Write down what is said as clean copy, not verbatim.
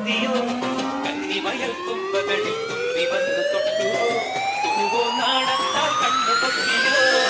എത്തിയോ കന്നിമയൽ തുമ്പകളിൽ തുമ്പി വന്നു തൊട്ടുവോ തുമ്പോ നാടത്താൽ കണ്ണു പൊത്തിയോ